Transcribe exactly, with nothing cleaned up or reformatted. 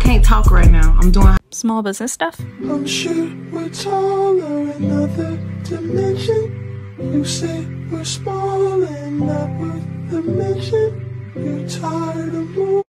can't talk right now. I'm doing small business stuff. I'm sure we're taller, another dimension. You say we're small and not worth the mention. You're tired of moving.